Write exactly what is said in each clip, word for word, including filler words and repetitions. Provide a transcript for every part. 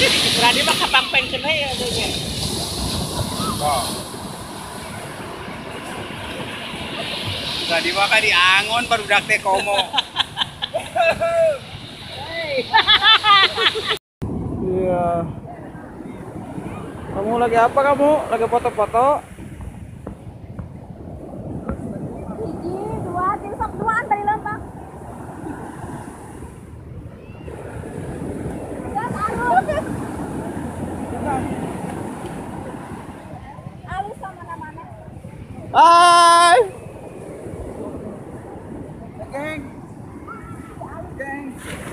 Berani mah kapangpeng kena ya adanya. Tadi maka di angon baru dak teh komo. Iya. Kamu lagi apa kamu? Lagi foto-foto? Hiji, dua, tiga, sok duaan tadi lempang. Alus sama mana-mana. Hai. Geng. Geng.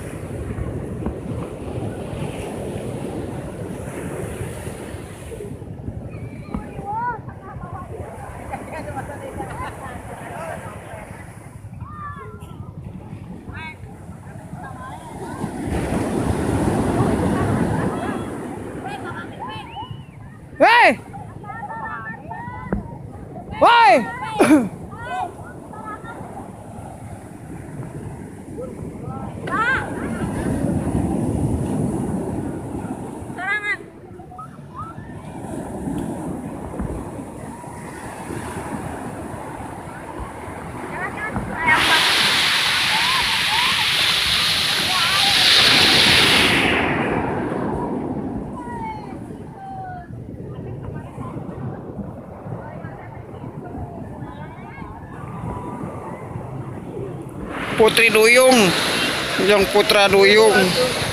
Hei. Woi. Putri Duyung, yang putra Duyung.